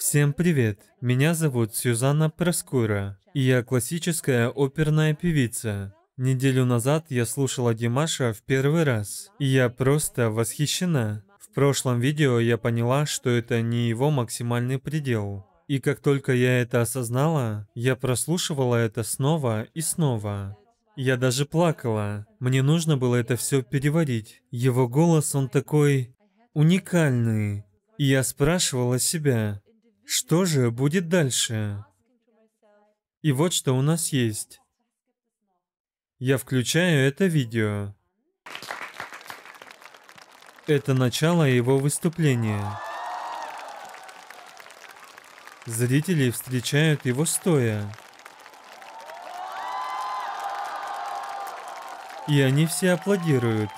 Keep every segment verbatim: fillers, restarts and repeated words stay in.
Всем привет! Меня зовут Сюзанна Проскура, и я классическая оперная певица. Неделю назад я слушала Димаша в первый раз, и я просто восхищена. В прошлом видео я поняла, что это не его максимальный предел. И как только я это осознала, я прослушивала это снова и снова. Я даже плакала. Мне нужно было это все переварить. Его голос, он такой уникальный. И я спрашивала себя, что же будет дальше? И вот что у нас есть. Я включаю это видео. Это начало его выступления. Зрители встречают его стоя. И они все аплодируют.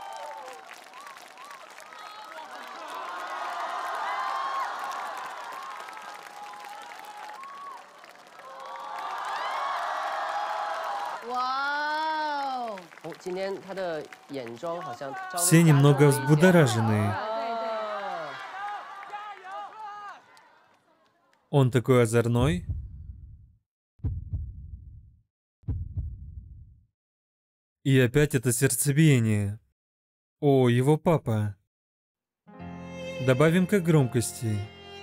Все немного взбудоражены. Он такой озорной. И опять это сердцебиение. О, его папа. Добавим-ка громкости.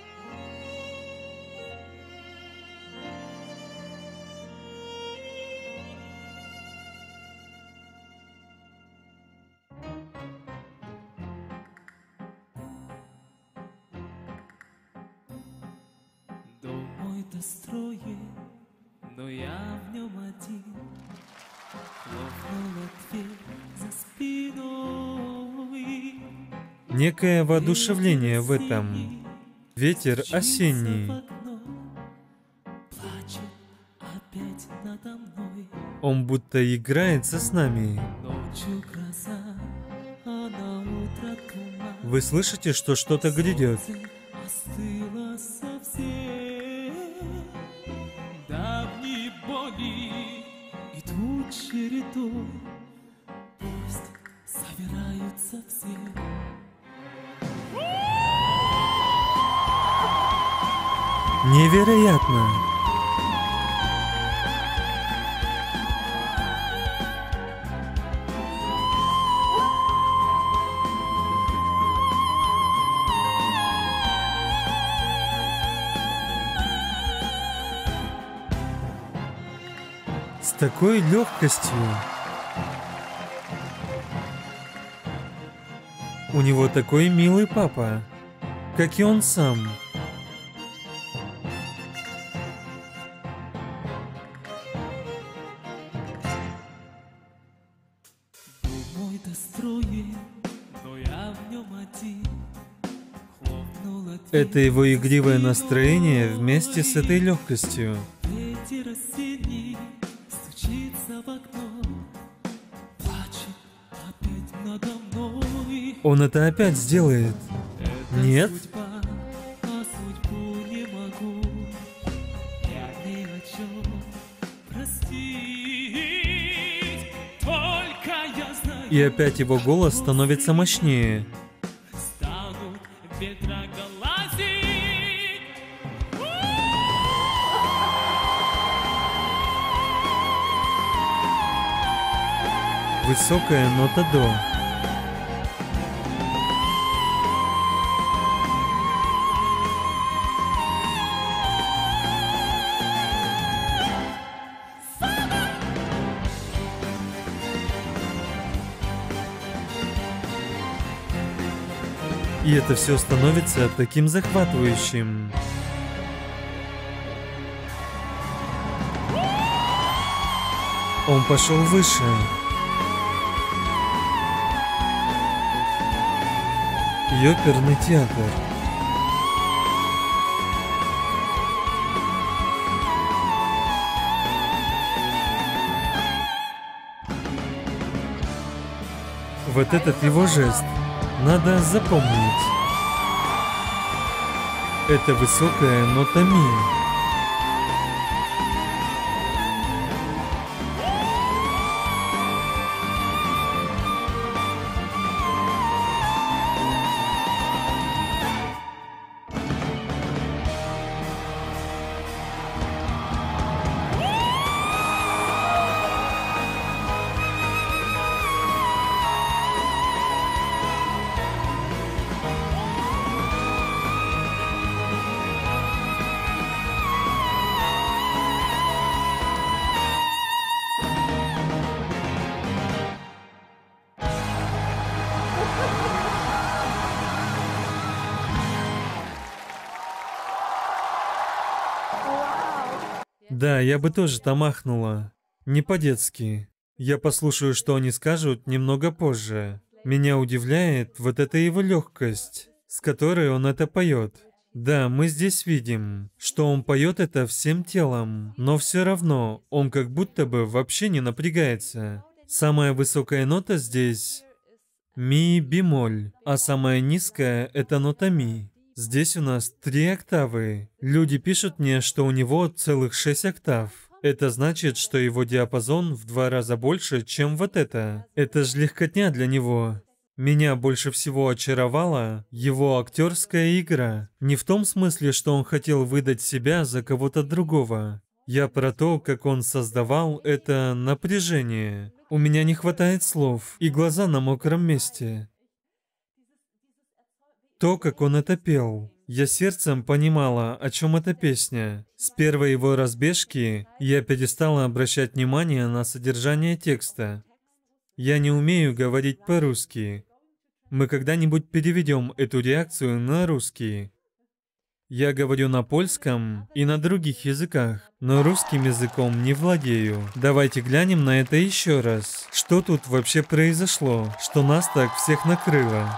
Дом мой достроен, но я в нем один. Хлопнула дверь за спиной. Некое воодушевление в этом. Ветер осенний. Плачет опять надо мной. Он будто играется с нами. Ночью гроза, а на утро туман. Вы слышите, что что-то грядет? Остыло совсем. Давние боли идут чередой. Пусть собираются все. Невероятно! С такой легкостью. У него такой милый папа, как и он сам. Дом мой достроен, но я в нем один. Хлопнула дверь. Это его игривое настроение вместе с этой легкостью. Ветер осенний стучится в окно. Плачет опять надо мной. Он это опять сделает. Это Нет? судьба, а судьбу не могу я ни о чем простить. Только я знаю, И опять его голос становится мощнее. станут ветра глазить. Высокая нота до. И это все становится таким захватывающим. Он пошел выше. И оперный театр. Вот этот его жест надо запомнить. Это высокая нота ми. Да, я бы тоже там ахнула. Не по-детски. Я послушаю, что они скажут немного позже. Меня удивляет вот эта его легкость, с которой он это поет. Да, мы здесь видим, что он поет это всем телом, но все равно он как будто бы вообще не напрягается. Самая высокая нота здесь ми бемоль, а самая низкая это нота ми. Здесь у нас три октавы. Люди пишут мне, что у него целых шесть октав. Это значит, что его диапазон в два раза больше, чем вот это. Это ж легкотня для него. Меня больше всего очаровала его актерская игра. Не в том смысле, что он хотел выдать себя за кого-то другого. Я про то, как он создавал это напряжение. У меня не хватает слов, и глаза на мокром месте. То, как он это пел. Я сердцем понимала, о чем эта песня. С первой его разбежки я перестала обращать внимание на содержание текста. Я не умею говорить по-русски. Мы когда-нибудь переведем эту реакцию на русский. Я говорю на польском и на других языках, но русским языком не владею. Давайте глянем на это еще раз. Что тут вообще произошло, что нас так всех накрыло?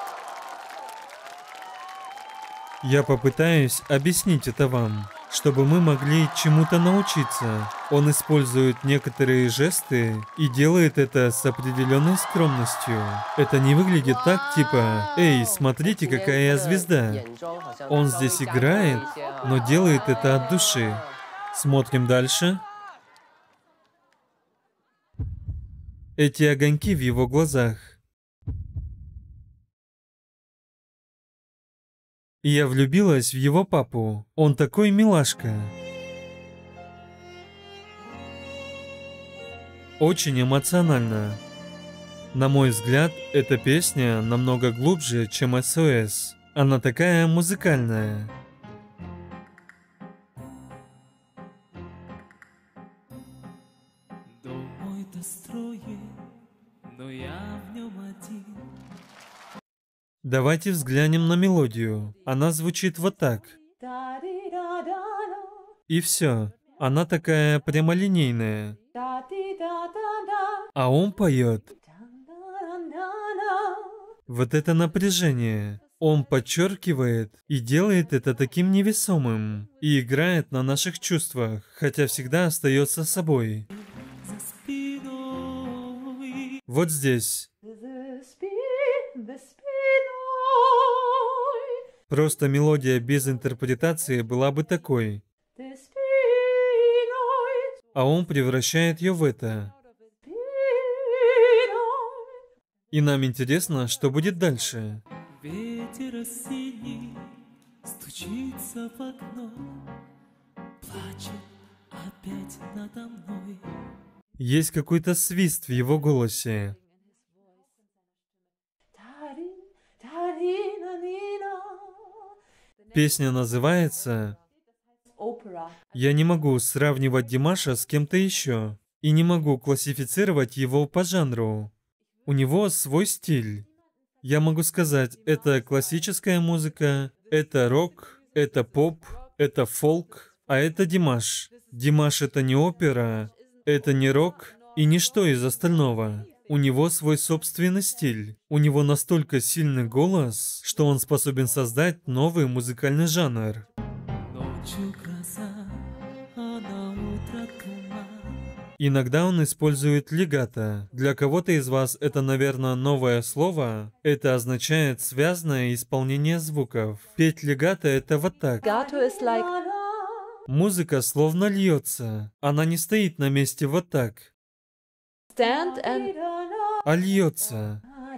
Я попытаюсь объяснить это вам, чтобы мы могли чему-то научиться. Он использует некоторые жесты и делает это с определенной скромностью. Это не выглядит так, типа «Эй, смотрите, какая я звезда». Он здесь играет, но делает это от души. Смотрим дальше. Эти огоньки в его глазах. И я влюбилась в его папу. Он такой милашка. Очень эмоционально. На мой взгляд, эта песня намного глубже, чем эс о эс. Она такая музыкальная. Дом мой достроен, но я в нем один. Давайте взглянем на мелодию. Она звучит вот так. И все. Она такая прямолинейная. А он поет. Вот это напряжение. Он подчеркивает и делает это таким невесомым. И играет на наших чувствах, хотя всегда остается собой. За спиной Вот здесь. Просто мелодия без интерпретации была бы такой. А он превращает ее в это. И нам интересно, что будет дальше. ветер осенний стучится в окно, плачет опять надо мной. Есть какой-то свист в его голосе. Песня называется «Я не могу сравнивать Димаша с кем-то еще и не могу классифицировать его по жанру. У него свой стиль. Я могу сказать, это классическая музыка, это рок, это поп, это фолк, а это Димаш. Димаш — это не опера, это не рок и ничто из остального. У него свой собственный стиль. У него настолько сильный голос, что он способен создать новый музыкальный жанр. Ночью гроза, а на утро туман. Иногда он использует легато. Для кого-то из вас это, наверное, новое слово. Это означает связанное исполнение звуков. Петь легато — это вот так. Legato is like Музыка словно льется. Она не стоит на месте вот так, stand and а льется.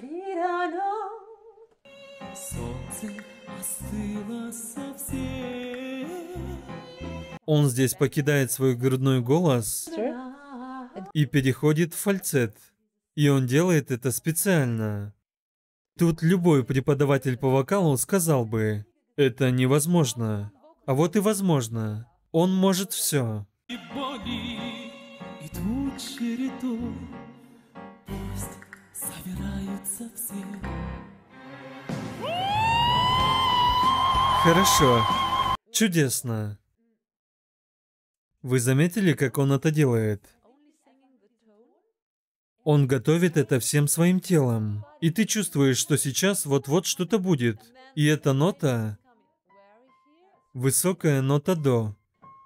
Солнце остыло совсем. Он здесь покидает свой грудной голос и переходит в фальцет. И он делает это специально. Тут любой преподаватель по вокалу сказал бы, это невозможно. А вот и возможно. Он может все. И боли идут чередой, пусть собираются все. Хорошо. Чудесно. Вы заметили, как он это делает? Он готовит это всем своим телом. И ты чувствуешь, что сейчас вот-вот что-то будет. И эта нота — высокая нота до.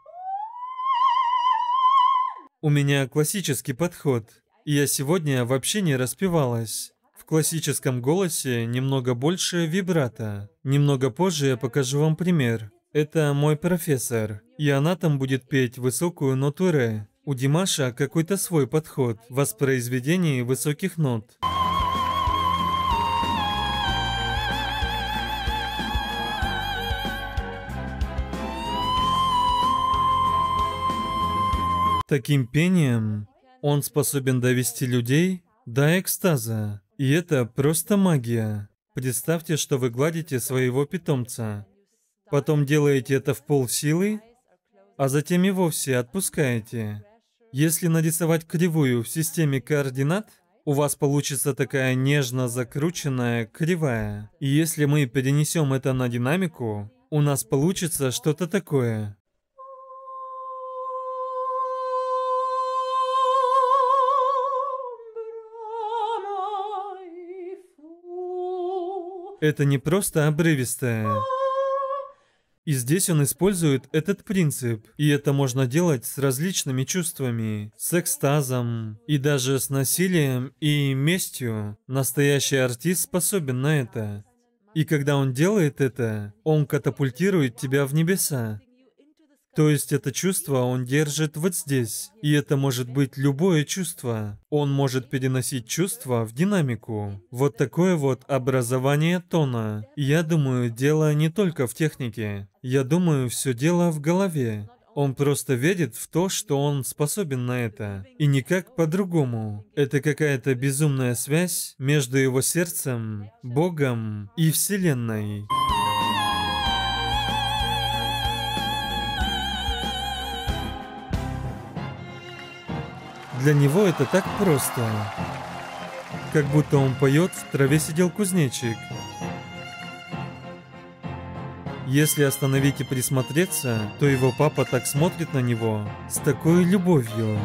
У меня классический подход. И я сегодня вообще не распевалась. В классическом голосе немного больше вибрато. Немного позже я покажу вам пример. Это мой профессор. И она там будет петь высокую ноту ре. У Димаша какой-то свой подход в воспроизведении высоких нот. Таким пением он способен довести людей до экстаза. И это просто магия. Представьте, что вы гладите своего питомца. Потом делаете это в полсилы, а затем и вовсе отпускаете. Если нарисовать кривую в системе координат, у вас получится такая нежно закрученная кривая. И если мы перенесем это на динамику, у нас получится что-то такое. Это не просто обрывистое. И здесь он использует этот принцип. И это можно делать с различными чувствами. С экстазом. И даже с насилием и местью. Настоящий артист способен на это. И когда он делает это, он катапультирует тебя в небеса. То есть это чувство он держит вот здесь. И это может быть любое чувство. Он может переносить чувство в динамику. Вот такое вот образование тона. И я думаю, дело не только в технике. Я думаю, все дело в голове. Он просто верит в то, что он способен на это. И никак по-другому. Это какая-то безумная связь между его сердцем, Богом и Вселенной. Для него это так просто. Как будто он поет «В траве сидел кузнечик». Если остановить и присмотреться, то его папа так смотрит на него с такой любовью.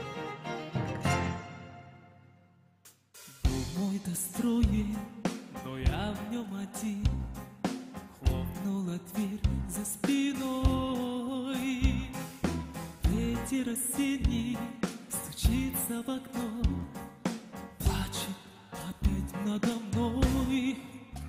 Дом мой достроен, но я в нем один. Хлопнула дверь за спиной. Ветер осенний стучится в окно, плачет опять надо мной.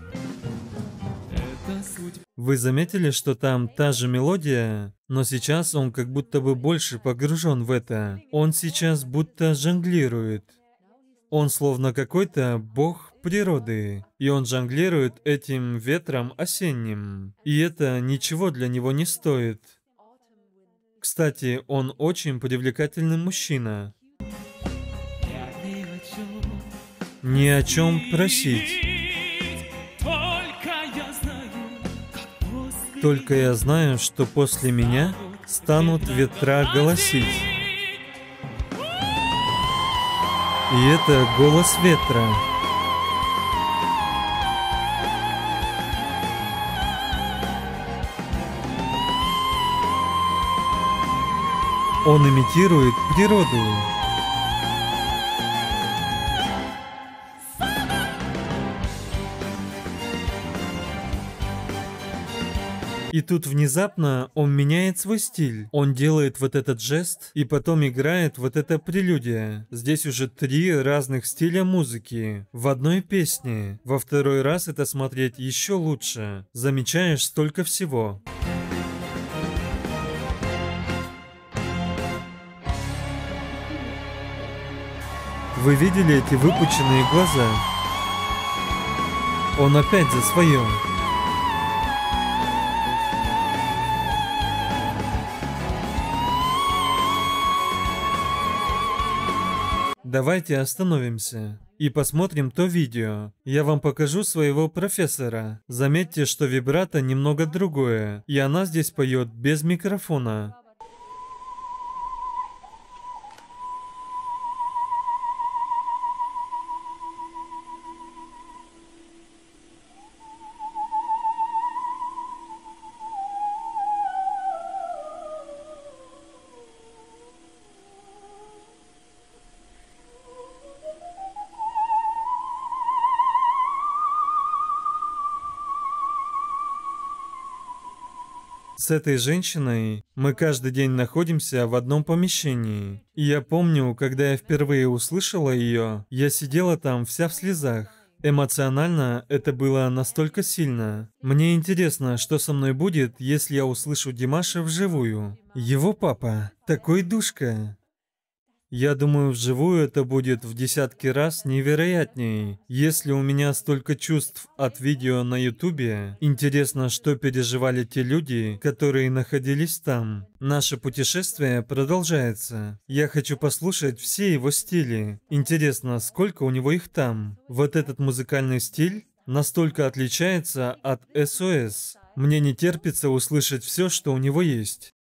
Это судьба. Вы заметили, что там та же мелодия, но сейчас он как будто бы больше погружен в это. Он сейчас будто жонглирует. Он словно какой-то бог природы. И он жонглирует этим ветром осенним. И это ничего для него не стоит. Кстати, он очень привлекательный мужчина. Я ни о чем, Ни о чем просить. только я знаю, как после Только я знаю, что после меня станут ветра голосить. И это голос ветра. Он имитирует природу. И тут внезапно он меняет свой стиль. Он делает вот этот жест, и потом играет вот эта прелюдия. Здесь уже три разных стиля музыки в одной песне. Во второй раз это смотреть еще лучше. Замечаешь столько всего. Вы видели эти выпученные глаза? Он опять за свое. Давайте остановимся и посмотрим то видео. Я вам покажу своего профессора. Заметьте, что вибрато немного другое, и она здесь поет без микрофона. С этой женщиной мы каждый день находимся в одном помещении. И я помню, когда я впервые услышала ее, я сидела там вся в слезах. Эмоционально это было настолько сильно. Мне интересно, что со мной будет, если я услышу Димаша вживую. Его папа такой душка. Я думаю, вживую это будет в десятки раз невероятней. Если у меня столько чувств от видео на ютубе, интересно, что переживали те люди, которые находились там. Наше путешествие продолжается. Я хочу послушать все его стили. Интересно, сколько у него их там. Вот этот музыкальный стиль настолько отличается от эс о эс. Мне не терпится услышать все, что у него есть.